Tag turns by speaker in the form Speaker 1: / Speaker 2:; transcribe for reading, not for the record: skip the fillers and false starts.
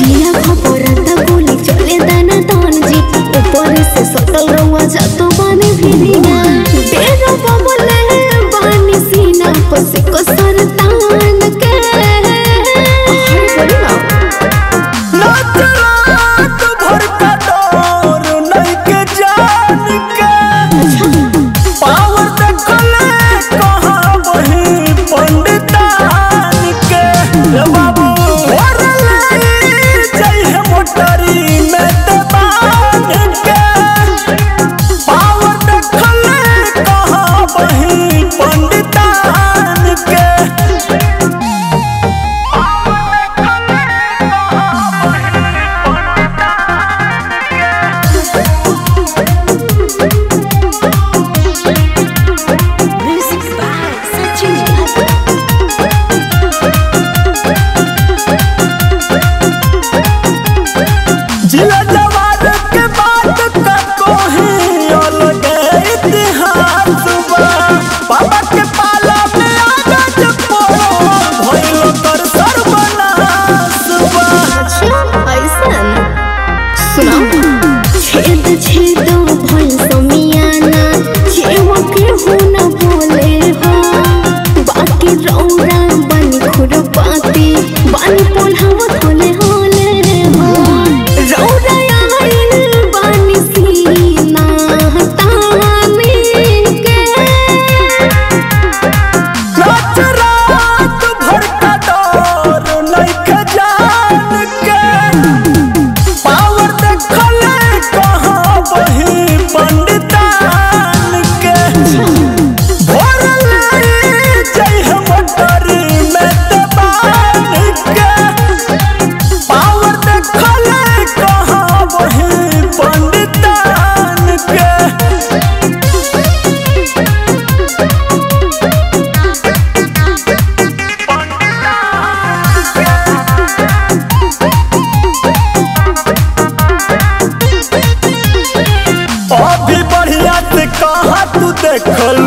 Speaker 1: जिया खबरता गोली चले दाना दान जी ऊपर से सटल रहुआ जातो बाने भिरिया तेरा बबले बानी सीना पसे को सरतान के
Speaker 2: नाच रात भर का दौर नहीं के जान के पावर देखले कहाँ वही पंडितान के बाबू जय मोटरी में दबान के पावर देखले कहाँ वही पंडितान के जिला जवान के बात का कोई अलग इतिहास बा बाबा के पाला में आगज पड़ो भइलो कर सर्वनाश बा।
Speaker 1: ऐसन सुनाओ छेद छेदो भइल समियाना जेवा के हो न बोले हो बाकी रौरा बनी खुरपाती बानी पोल्हावत होले होले हो रौरा आइल बानी सीना तानी के
Speaker 2: नाच रात भर का दौर नहीं के जान के पावर देखले कहाँ वही पंडितान के भोरले जय मोटरी में दबान के पावर देखले कहाँ वही पंडितान के अभी बढ़िया से कहा तू देखल